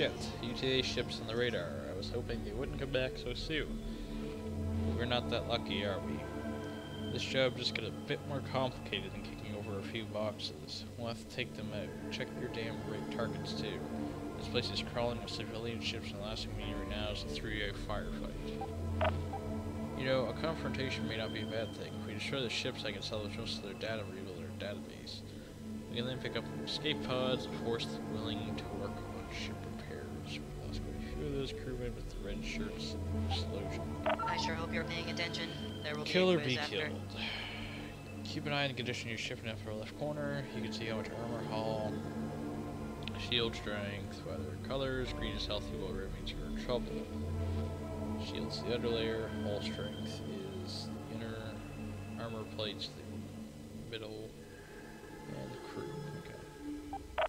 Shit, UTA ships on the radar. I was hoping they wouldn't come back so soon. We're not that lucky, are we? This job just got a bit more complicated than kicking over a few boxes. We'll have to take them out. Check your damn targets too. This place is crawling with civilian ships, and the last thing we need right now is a 3-way firefight. You know, a confrontation may not be a bad thing. If we destroy the ships, I can salvage most of their data and rebuild their database. We can then pick up escape pods and force them willing to work on ship repairs. We lost quite a few of those crewmen with the red shirts in the explosion. I sure hope you're paying attention. There will Kill be or a quiz be after. killed. Keep an eye on the condition of your ship in the upper left corner. You can see how much armor hull, shield strength, weather colors. Green is healthy, while red means you're in trouble. Shield's the underlayer, hull strength is the inner, armor plates the middle, and the crew. Okay.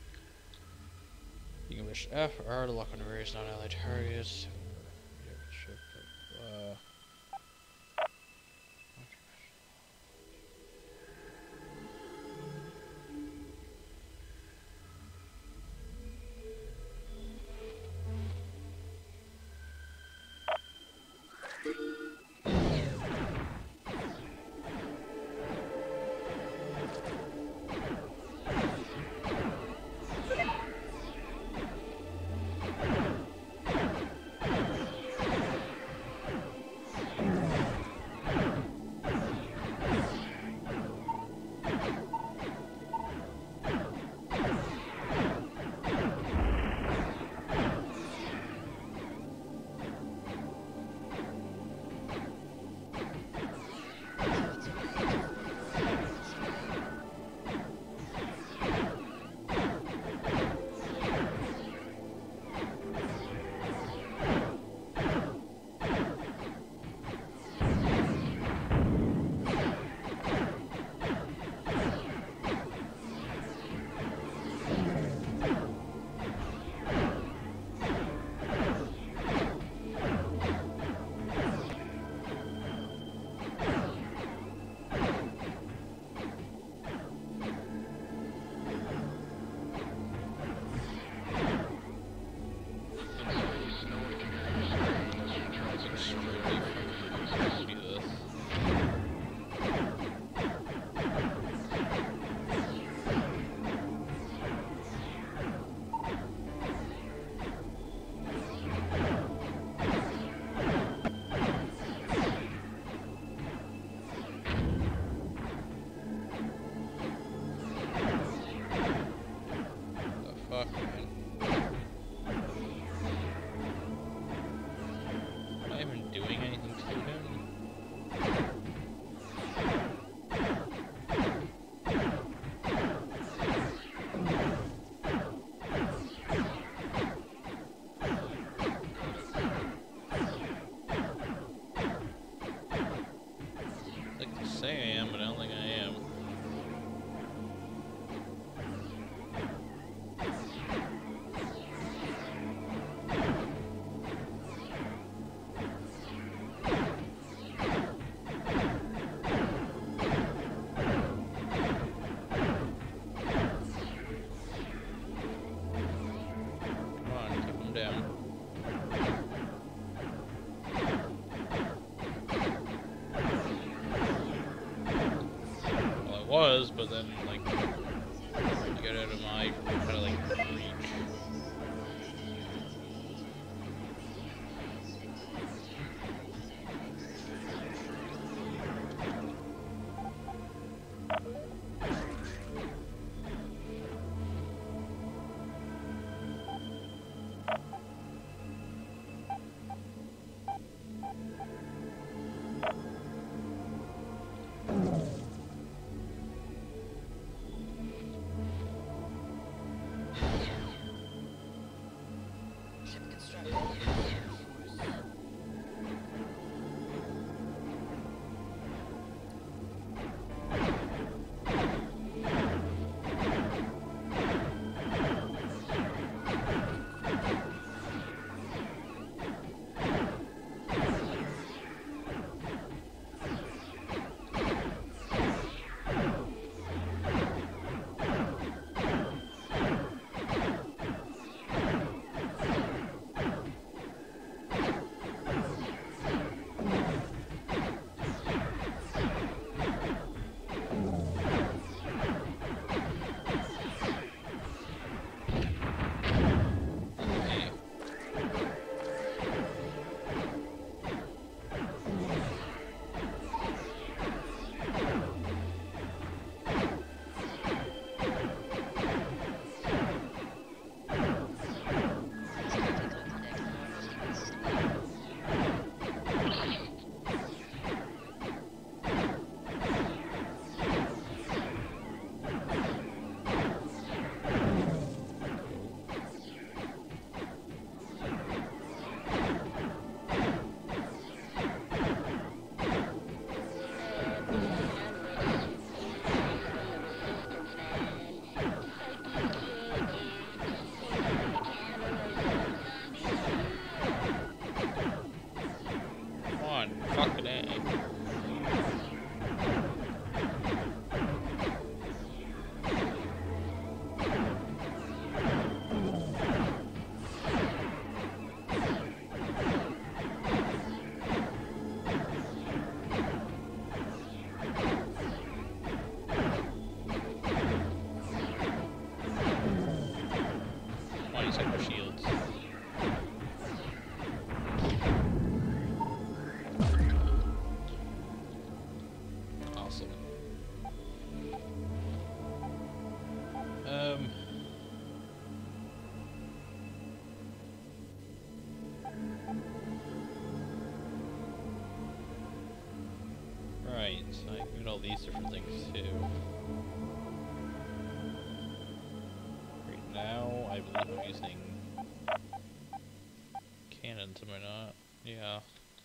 You can push F or R to lock on various non-allied targets. Ship, was, but then, like, to get out of my kind of, like, reach. Right, so I can do all these different things too. Right now, I believe I'm using cannons, am I not? Yeah.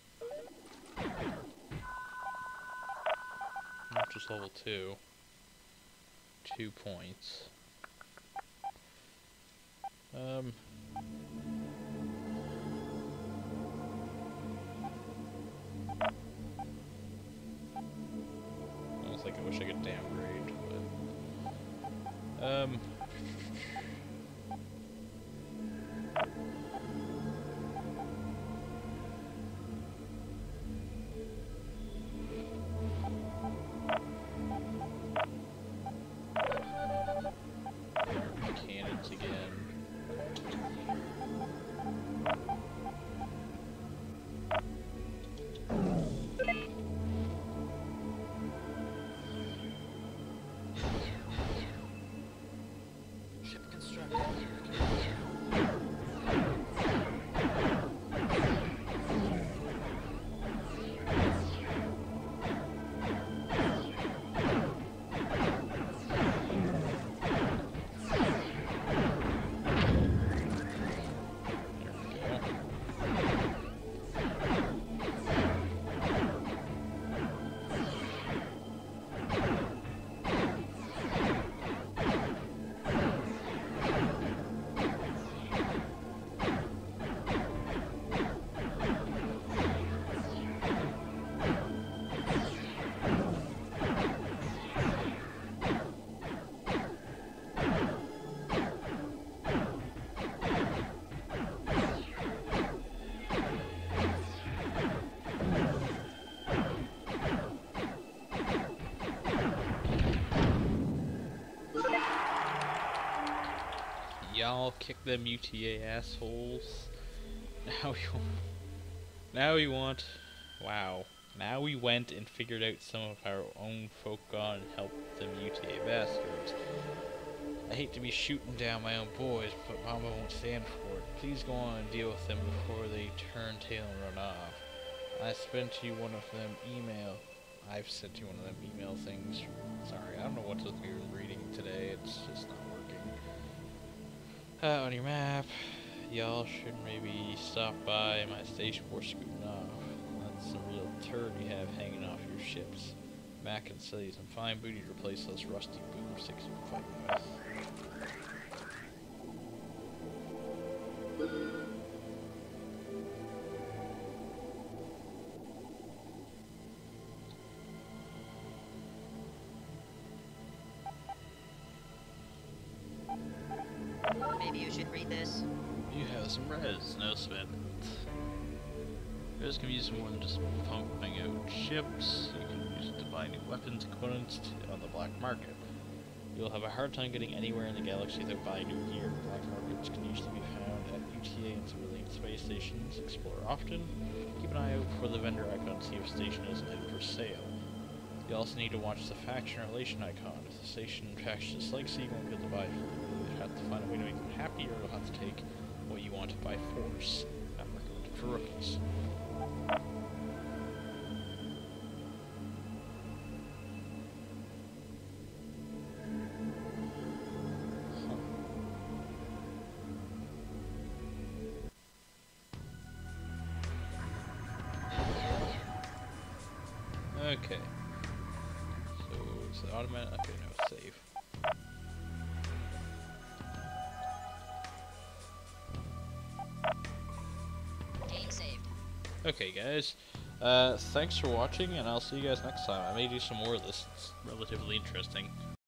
Not just level 2. 2 points. Almost like I wish I could downgrade, but cannons again. Ship constructed. Y'all kick them UTA assholes. Now we want. Wow. Now we went and figured out some of our own folk on and helped them UTA bastards. I hate to be shooting down my own boys, but Mama won't stand for it. Please go on and deal with them before they turn tail and run off. I've sent you one of them email things. Sorry, I don't know what we're reading today. It's just not working. On your map, y'all should maybe stop by my station before scooting off. That's some real turd you have hanging off your ships. Mac and sell you some fine booty to replace those rusty boomsticks you've been fighting with. Maybe you should read this. You have some res, no spend. Res can be used more than just pumping out ships. You can use it to buy new weapons components on the black market. You'll have a hard time getting anywhere in the galaxy without buying new gear. Black markets can usually be found at UTA and civilian space stations. Explore often. Keep an eye out for the vendor icon to see if a station is for sale. You also need to watch the faction relation icon. If the station faction dislikes you, you won't be able to buy from them. You'll have to find a way to make them happy, or you'll have to take what you want by force. Not recommended for rookies. Okay. So, is it automatic? Okay, no, save. Game saved. Okay, guys. Thanks for watching, and I'll see you guys next time. I may do some more of this. It's relatively interesting.